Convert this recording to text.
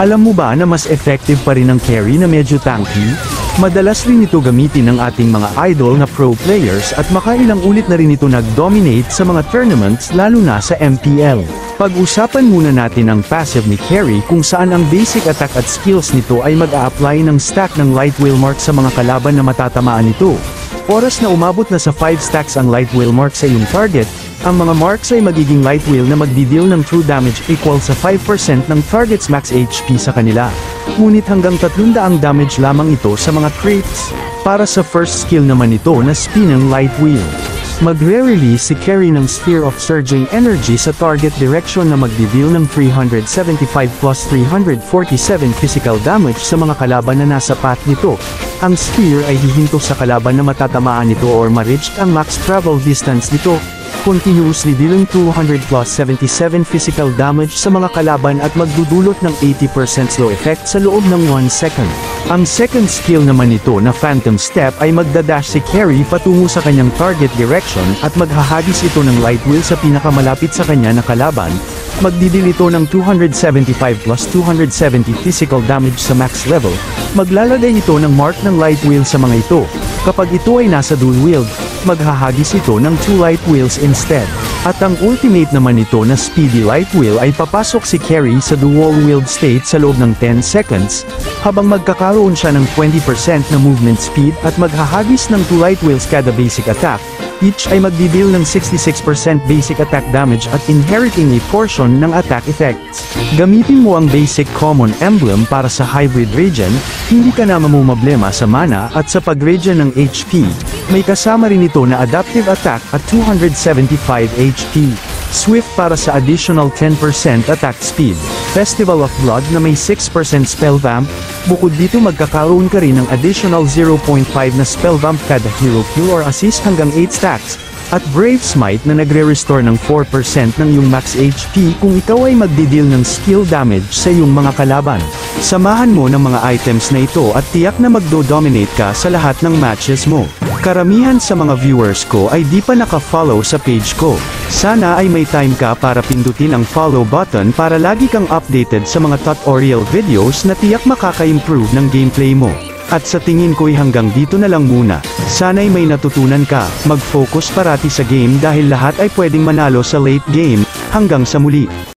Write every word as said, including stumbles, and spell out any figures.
Alam mo ba na mas effective pa rin ang carry na medyo tanky? Madalas rin ito gamitin ng ating mga idol na pro players at makailang ulit na rin ito nag-dominate sa mga tournaments lalo na sa M P L. Pag-usapan muna natin ang passive ni carry kung saan ang basic attack at skills nito ay mag-a-apply ng stack ng light wheel mark sa mga kalaban na matatamaan nito. Oras na umabot na sa five stacks ang light wheel mark sa iyong target, ang mga marks ay magiging light wheel na magdi-deal ng true damage equal sa five percent ng target's max H P sa kanila. Ngunit hanggang tatlong daang damage lamang ito sa mga crits. Para sa first skill naman ito na spin ng light wheel. Magre-release si carry ng Sphere of Surging Energy sa target direction na magdi-deal ng three hundred seventy-five plus three hundred forty-seven physical damage sa mga kalaban na nasa path nito. Ang sphere ay hihinto sa kalaban na matatamaan nito or ma-reach ang max travel distance nito, continuously dealing two hundred plus seventy-seven physical damage sa mga kalaban at magdudulot ng eighty percent slow effect sa loob ng one second. Ang second skill naman nito na Phantom Step ay magdadash si carry patungo sa kanyang target direction at maghahagis ito ng light wheel sa pinakamalapit sa kanya na kalaban, magdidil ito ng two hundred seventy-five plus two hundred seventy physical damage sa max level, maglalagay ito ng mark ng light wheel sa mga ito. Kapag ito ay nasa dual wield, maghahagis ito ng two light wheels instead. At ang ultimate naman nito na Speedy Light Wheel ay papasok si carry sa dual wield state sa loob ng ten seconds, habang magkakaroon siya ng twenty percent na movement speed at maghahagis ng two light wheels kada basic attack. Each ay magdi-deal ng sixty-six percent basic attack damage at inheriting a portion ng attack effects. Gamitin mo ang basic common emblem para sa hybrid regen, hindi ka na mamumoblema sa mana at sa pag-regen ng H P. May kasama rin ito na adaptive attack at two hundred seventy-five H P. Swift para sa additional ten percent attack speed. Festival of Blood na may six percent spell vamp, bukod dito magkakaroon ka rin ng additional zero point five na spell vamp kada hero kill or assist hanggang eight stacks. At Brave Smite na nagre-restore ng four percent ng iyong max H P kung ikaw ay magdi-deal ng skill damage sa iyong mga kalaban. Samahan mo ng mga items na ito at tiyak na magdo-dominate ka sa lahat ng matches mo. Karamihan sa mga viewers ko ay di pa naka-follow sa page ko. Sana ay may time ka para pindutin ang follow button para lagi kang updated sa mga tutorial videos na tiyak makaka-improve ng gameplay mo. At sa tingin ko'y hanggang dito na lang muna. Sana'y may natutunan ka, mag-focus parati sa game dahil lahat ay pwedeng manalo sa late game. Hanggang sa muli.